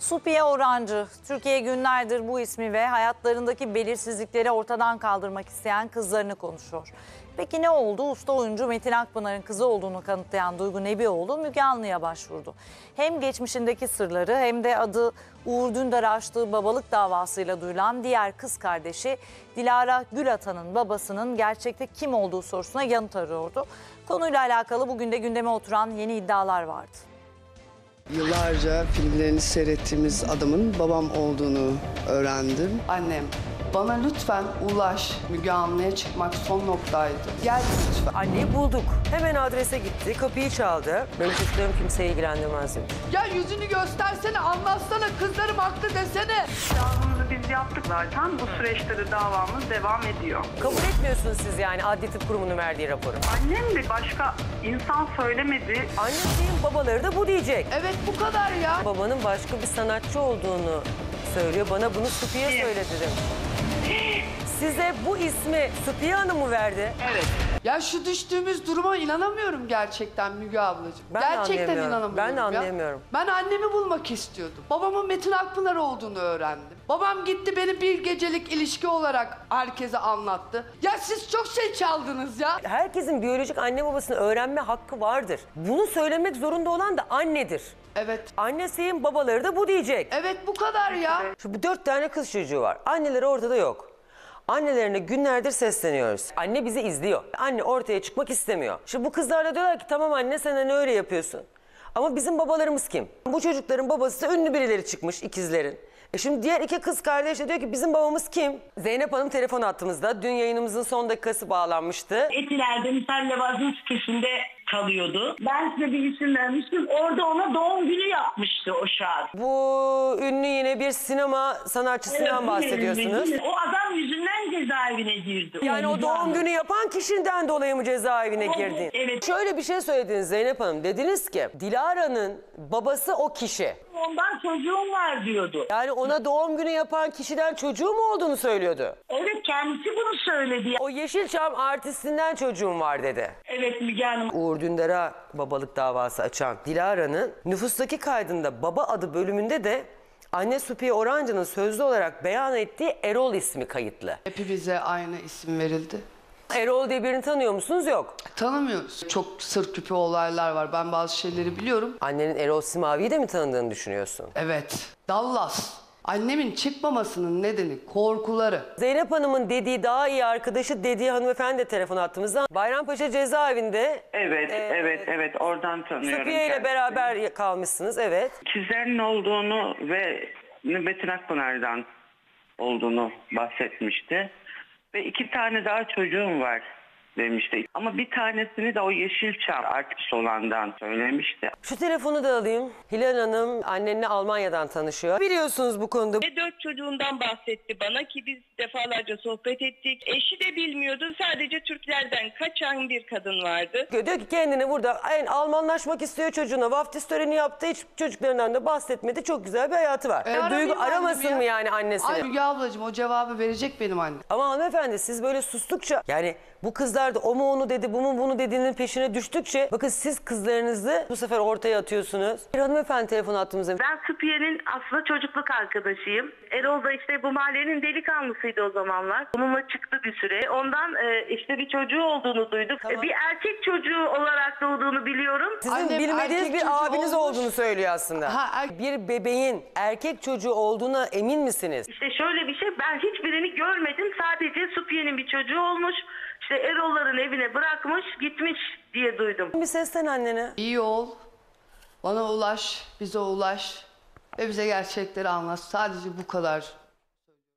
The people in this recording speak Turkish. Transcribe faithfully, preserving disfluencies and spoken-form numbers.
Supiye Orancı, Türkiye günlerdir bu ismi ve hayatlarındaki belirsizlikleri ortadan kaldırmak isteyen kızlarını konuşuyor. Peki ne oldu? Usta oyuncu Metin Akpınar'ın kızı olduğunu kanıtlayan Duygu Nebioğlu Müge Anlı'ya başvurdu. Hem geçmişindeki sırları hem de adı Uğur Dündar açtığı babalık davasıyla duyulan diğer kız kardeşi Dilara Gülatan'ın babasının gerçekte kim olduğu sorusuna yanıt arıyordu. Konuyla alakalı bugün de gündeme oturan yeni iddialar vardı. Yıllarca filmlerini seyrettiğimiz adamın babam olduğunu öğrendim. Annem, bana lütfen ulaş. Müge Anlı'ya çıkmak son noktaydı. Gel lütfen. Anneyi bulduk. Hemen adrese gitti, kapıyı çaldı. Benim çocuklarım kimseyi ilgilendirmez demiş. Ya yüzünü göstersene, anlatsana, kızlarım haklı desene. Davamızı biz yaptık zaten. Bu süreçte de davamız devam ediyor. Kabul etmiyorsunuz siz yani Adli Tıp Kurumu'nun verdiği raporu. Annem de başka insan söylemedi. Annesinin babaları da bu diyecek. Evet, bu kadar ya. Babanın başka bir sanatçı olduğunu söylüyor. Bana bunu Supiye söyledi demiş. Size bu ismi Supiye Hanım mı verdi? Evet. Ya şu düştüğümüz duruma inanamıyorum gerçekten Müge ablacığım. Ben de gerçekten anlayamıyorum. inanamıyorum Ben de ya. anlayamıyorum. Ben annemi bulmak istiyordum. Babamın Metin Akpınar olduğunu öğrendim. Babam gitti beni bir gecelik ilişki olarak herkese anlattı. Ya siz çok şey çaldınız ya. Herkesin biyolojik anne babasını öğrenme hakkı vardır. Bunu söylemek zorunda olan da annedir. Evet. Annesinin babaları da bu diyecek. Evet, bu kadar ya. Şu bu dört tane kız çocuğu var. Anneleri ortada yok. Annelerine günlerdir sesleniyoruz. Anne bizi izliyor. Anne ortaya çıkmak istemiyor. Şimdi bu kızlar da diyorlar ki tamam anne sen hani öyle yapıyorsun. Ama bizim babalarımız kim? Bu çocukların babası da ünlü birileri çıkmış, ikizlerin. E şimdi diğer iki kız kardeş de diyor ki bizim babamız kim? Zeynep Hanım telefon attığımızda dün yayınımızın son dakikası bağlanmıştı. Etiler'de Misal Levaz'ın sitesinde kalıyordu. Ben size bir isim vermiştim. Orada ona doğum günü yapmıştı o şarkı. Bu ünlü yine bir sinema sanatçısından Evet, bahsediyorsunuz. O adam yüzünden cezaevine girdi. Yani o doğum günü yapan kişiden dolayı mı cezaevine girdin? Evet. Şöyle bir şey söylediniz Zeynep Hanım. Dediniz ki Dilara'nın babası o kişi. Ondan çocuğum var diyordu. Yani ona doğum günü yapan kişiden çocuğu mu olduğunu söylüyordu? Evet, kendisi bunu söyledi. O Yeşilçam artistinden çocuğum var dedi. Evet Müge Hanım. Uğur Dündar'a babalık davası açan Dilara'nın nüfustaki kaydında baba adı bölümünde de anne Supiye Orancı'nın sözlü olarak beyan ettiği Erol ismi kayıtlı. Hepimize aynı isim verildi. Erol diye birini tanıyor musunuz? Yok. Tanımıyoruz. Çok sır küpü olaylar var. Ben bazı şeyleri biliyorum. Annenin Erol Simavi'yi de mi tanıdığını düşünüyorsun? Evet. Dallas. Annemin çıkmamasının nedeni korkuları. Zeynep Hanım'ın dediği daha iyi arkadaşı dediği hanımefendi de telefon attığımızda Bayrampaşa cezaevinde Evet, Ee, evet, evet. Oradan tanıyorum. Supiye ile kendisini. beraber kalmışsınız. Evet. İkizlerin olduğunu ve Metin Akpınar'dan olduğunu bahsetmişti. Ve iki tane daha çocuğum var demişti. Ama bir tanesini de o Yeşilçam artist olandan söylemişti. Şu telefonu da alayım. Hilal Hanım annenle Almanya'dan tanışıyor. Biliyorsunuz bu konuda. Ve dört çocuğundan bahsetti bana ki biz defalarca sohbet ettik. Eşi de bilmiyordu. Sadece Türklerden kaçan bir kadın vardı. Diyor ki kendini burada en Almanlaşmak istiyor çocuğuna. Vaftiz töreni yaptı. Hiç çocuklarından da bahsetmedi. Çok güzel bir hayatı var. E, Yani aramayayım Duygu annemi aramasın ya. mı yani annesini? Ay Müge ablacığım, o cevabı verecek benim annem. Ama hanımefendi siz böyle sustukça yani bu kızlar da o mu onu dedi bu mu bunu dediğinin peşine düştükçe bakın siz kızlarınızı bu sefer ortaya atıyorsunuz. Bir hanımefendi telefon attığımızda. Ben Supiye'nin aslında çocukluk arkadaşıyım. Erol da işte bu mahallenin delikanlısıydı o zamanlar. Onunla çıktı bir süre. Ondan e, işte bir çocuğu olduğunu duyduk. Tamam. E, bir erkek çocuğu olarak doğduğunu biliyorum. Sizin Annem bilmediğiniz erkek bir çocuğu abiniz olmuş. olduğunu söylüyor aslında. Ha, er- Bir bebeğin erkek çocuğu olduğuna emin misiniz? İşte şöyle bir şey, ben hiçbirini görmedim. Sadece Supiye'nin bir çocuğu olmuş. İşte Erol'ların evine bırakmış, gitmiş diye duydum. Bir seslen annene. İyi ol. Bana ulaş, bize ulaş. Ve bize gerçekleri anlat. Sadece bu kadar